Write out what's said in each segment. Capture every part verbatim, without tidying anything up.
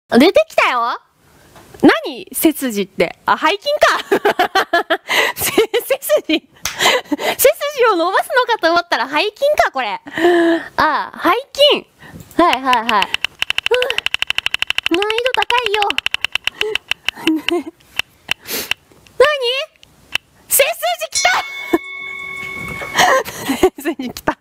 出てきたよ。何背筋って。あ、背筋か。背筋。背筋を伸ばすのかと思ったら背筋か、これ。あ、背筋。はいはいはい。難易度高いよ。何背筋きた。背筋きた。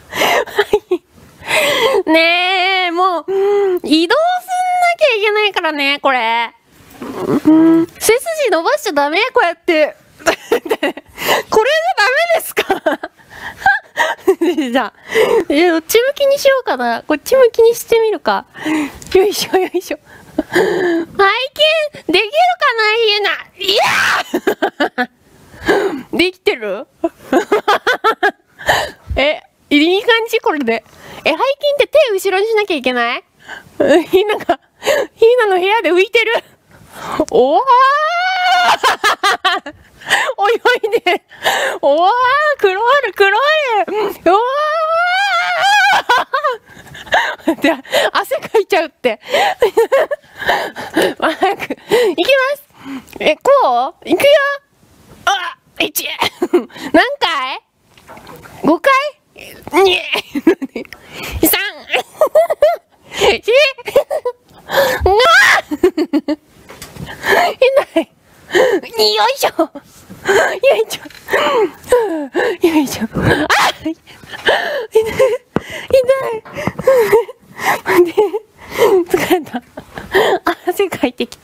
ねえ、もう、移動すんなきゃいけないからね、これ。背筋伸ばしちゃダメこうやって。これでダメですか。じゃあ、え、どっち向きにしようかな。こっち向きにしてみるか。よいしょよいしょ。背筋、できるかな、ひえな。いやーできてる。え、いい感じこれで。え、背筋って手後ろにしなきゃいけない？ひなが、ひなの部屋で浮いてる。おー泳いで。おー黒ある黒ある。おーで、汗かいちゃうって。早く、いきます。え、こういくよ。あいち。何回 ?ご 回 ?に、さん、よん、うわ痛い。よいしょ。よいしょ。よいしょ。あ痛い。痛い。待って。疲れた。汗かいてきた。